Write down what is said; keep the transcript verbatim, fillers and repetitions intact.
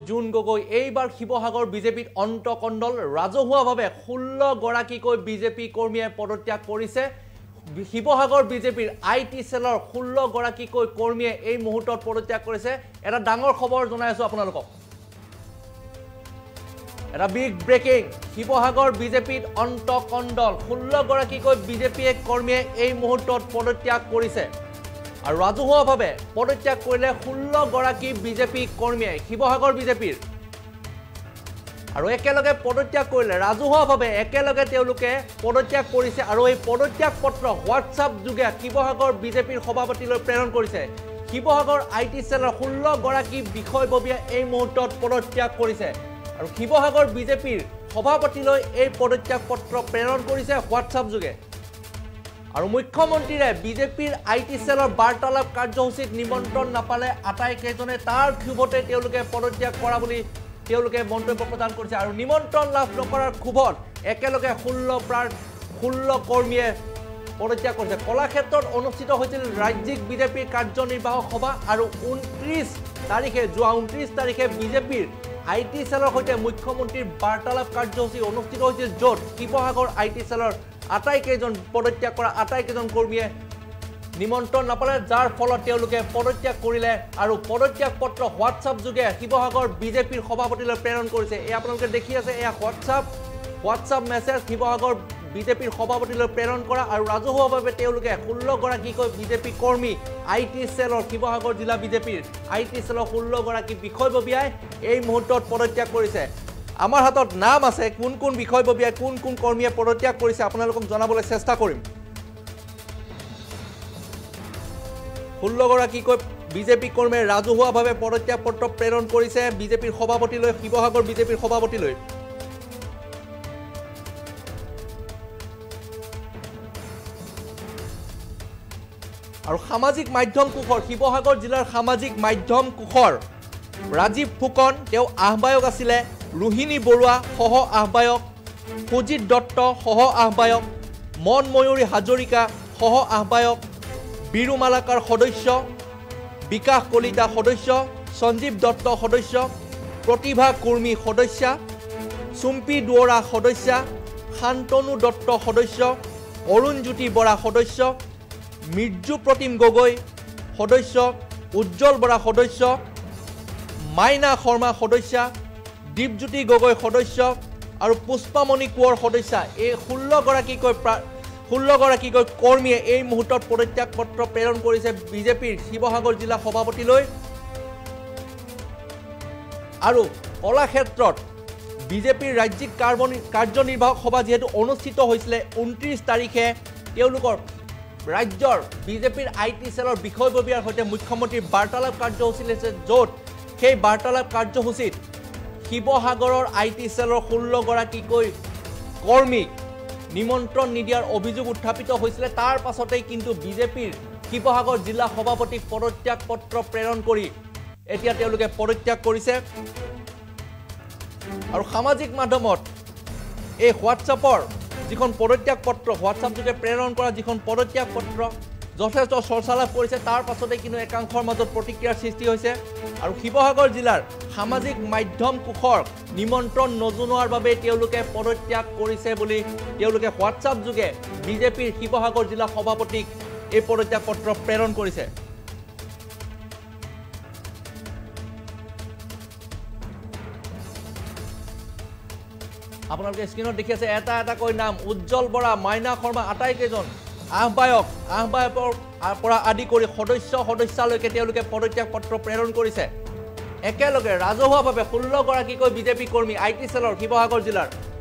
June Gogoi এইবাৰ শিৱসাগৰ বিজেপিত অন্তকণ্ডল ৰাজহুৱাভাৱে ষোল্ল গৰাকীকৈ বিজেপি কৰ্মীয়ে পদত্যাগ কৰিছে শিৱসাগৰ বিজেপিৰ আইটি সেলৰ ষোল্ল গৰাকীকৈ কৰ্মীয়ে এই মুহূৰ্তত পদত্যাগ কৰিছে এটা ডাঙৰ খবৰ জনাই আছো আপোনালোকক এটা বিগ ব্ৰেকিং শিৱসাগৰ বিজেপিত অন্তকণ্ডল ষোল্ল গৰাকীকৈ বিজেপিয়ে কৰ্মীয়ে এই মুহূৰ্তত পদত্যাগ কৰিছে আৰু ৰাজহুৱাভাৱে পদত্যাগ কৰিলে ষোল্ল গৰাকী বিজেপি কৰ্মীয়ে শিৱসাগৰ বিজেপিৰ আৰু একেলগে পদত্যাগ কৰিলে ৰাজহুৱাভাৱে একেলগে তেওঁলোকে পদত্যাগ কৰিছে আৰু এই পদত্যাগ পত্ৰ হোৱাটছআপ যোগে শিৱসাগৰ বিজেপিৰ সভাপতিলৈ প্ৰেৰণ কৰিছে শিৱসাগৰ আইটি সেলৰ ষোল্ল গৰাকী বিষয়ববীয়া এই মুহূৰ্তত পদত্যাগ কৰিছে আৰু শিৱসাগৰ বিজেপিৰ সভাপতিলৈ এই পদত্যাগ পত্ৰ প্ৰেৰণ কৰিছে হোৱাটছআপ যোগে আৰু মুখ্যমন্ত্ৰীৰে বিজেপিৰ আইটি সেলৰ বাৰ্তালাপ কাৰ্যসূচীত নিমন্ত্ৰণ নাপালে আটাই কেজনে তাৰ ক্ষোভতে তেওঁলোকে পদত্যাগ কৰা বুলি তেওঁলোকে মন্তব্য প্ৰদান কৰিছে আৰু নিমন্ত্ৰণ লাভ নকৰাৰ ক্ষোভত একেলগে ষোল্ল প্ৰাৰ ষোল্ল কৰ্মীয়ে পদত্যাগ কৰিছে কলাক্ষেত্ৰত অনুষ্ঠিত হৈছিল ৰাজ্যিক বিজেপিৰ কাৰ্যনিৰ্বাহক সভা আৰু ঊনত্ৰিছ তাৰিখে যোৱা ঊনত্ৰিছ তাৰিখে বিজেপিৰ আইটি সেলৰ সৈতে মুখ্যমন্ত্ৰীৰ বাৰ্তালাপ কাৰ্যসূচী অনুষ্ঠিত হৈছিল য'ত শিৱসাগৰ আইটি সেলৰ আটাই কেইজন পদত্যাগ কৰা আটাই কেইজন কৰ্মীয়ে নিমন্ত্ৰণ নাপালে যাৰ ফলত তেওঁলোকে পদত্যাগ কৰিলে আৰু পদত্যাগ পত্ৰ হোৱাটছআপ যোগে শিৱসাগৰ বিজেপিৰ সভাপতিলৈ প্ৰেৰণ কৰিছে এই আপোনালোকে দেখি আছে এয়া হোৱাটছআপ হোৱাটছআপ মেছেজ শিৱসাগৰ বিজেপিৰ সভাপতিলৈ প্ৰেৰণ কৰা আৰু ৰাজহুৱাভাৱে তেওঁলোকে ষোল্ল গৰাকীকৈ বিজেপি কৰ্মী আইটি সেলৰ শিৱসাগৰ জিলা বিজেপিৰ আইটি সেলৰ ষোল্ল গৰাকী বিষয়ববীয়াই এই মুহূৰ্তত পদত্যাগ কৰিছে আমাৰ হাতত নাম আছে কোন কোন বিষয়ববীয়াই কোন কোন কৰ্মীয়ে পদত্যাগ কৰিছে আপোনালোকক জনাবলৈ চেষ্টা কৰিম ষোল্ল গৰাকীকৈ বিজেপি কৰ্মীয়ে ৰাজহুৱাভাৱে পদত্যাগ পত্ৰ প্ৰেৰণ কৰিছে বিজেপিৰ সভাপতিলৈ শিৱসাগৰ বিজেপিৰ সভাপতিলৈ আৰু সামাজিক মাধ্যম কোষৰ শিৱসাগৰ জিলাৰ সামাজিক মাধ্যম কোষৰ ৰাজীৱ ফুকন তেওঁ আহ্বায়ক আছিলে ৰোহিণী বৰুৱা সহ আহ্বায়ক সুজিত দত্ত সহ আহ্বায়ক মন ময়ূৰী হাজৰিকা সহ আহ্বায়ক বীৰু মালাকাৰ সদস্য বিকাশ কলিতা সদস্য সঞ্জীৱ দত্ত সদস্য প্ৰতিভা কুৰ্মী সদস্যা চুম্পী দুৱৰা সদস্যা শান্তনু দত্ত সদস্য অৰুণজ্যোতি বৰা সদস্য মিৰ্জু প্ৰতিম গগৈ সদস্য উজ্জ্বল বৰা সদস্য মাইনা শৰ্মা সদস্যা দীপজ্যোতি গগৈ সদস্য আৰু পুষ্পামণি কোঁৱৰ সদস্যা এই ষোল্ল গৰাকীকৈ ষোল্ল গৰাকীকৈ কৰ্মীয়ে এই মুহূৰ্তত পদত্যাগ পত্ৰ প্ৰেৰণ কৰিছে বিজেপিৰ শিৱসাগৰ জিলা সভাপতিলৈ আৰু কলাক্ষেত্ৰত বিজেপিৰ ৰাজ্যিক কাৰ্যনিৰ্বাহক সভা যিহেতু অনুষ্ঠিত হৈছিলে ঊনত্ৰিছ তাৰিখে তেওঁলোকৰ ৰাজ্যৰ বিজেপিৰ আইটি সেলৰ বিষয়ববীয়াৰ সৈতে মুখ্যমন্ত্ৰীৰ বাৰ্তালাপ কাৰ্যসূচী লৈছে য'ত সেই বাৰ্তালাপ কাৰ্যসূচীত শিৱসাগৰৰ আইটি সেলৰ ষোল্ল গৰাকীকৈ কৰ্মীক নিমন্ত্ৰণ নিদিয়াৰ অভিযোগ উত্থাপিত হৈছিলে তাৰ পাছতেই কিন্তু বিজেপিৰ শিৱসাগৰ জিলা সভাপতিক পদত্যাগ পত্ৰ প্ৰেৰণ কৰি এতিয়া তেওঁলোকে পদত্যাগ কৰিছে আৰু সামাজিক মাধ্যমত এই হোৱাটছআপৰ যিখন পদত্যাগ পত্ৰ হোৱাটছআপ যোগে প্ৰেৰণ কৰা যিখন পদত্যাগ পত্ৰ যথেষ্ট চৰ্চা লাভ কৰিছে তাৰ পাছতে কিন্তু একাংশৰ মাজত প্ৰতিক্ৰিয়াৰ সৃষ্টি হৈছে আৰু শিৱসাগৰ জিলাৰ সামাজিক মাধ্যম কোষৰ নিমন্ত্ৰণ নজনোৱাৰ বাবে তেওঁলোকে পদত্যাগ কৰিছে বুলি তেওঁলোকে হোৱাটছআপ যোগে বিজেপিৰ শিৱসাগৰ জিলা সভাপতিক এই পদত্যাগ পত্ৰ প্ৰেৰণ কৰিছে আপোনালোকে স্ক্ৰীনত দেখি আছে এটা এটাকৈ নাম উজ্জ্বল বৰা মাইনা শৰ্মা আটাইকেইজন আহ্বায়ক আহ্বায়কৰ পৰা আদি কৰি সদস্য সদস্যালৈকে তেওঁলোকে পদত্যাগ পত্ৰ প্ৰেৰণ কৰিছে একেলগে ৰাজহুৱাভাৱে ষোল্ল গৰাকীকৈ বিজেপি কৰ্মী আইটি সেলৰ শিৱসাগৰ জিলাৰ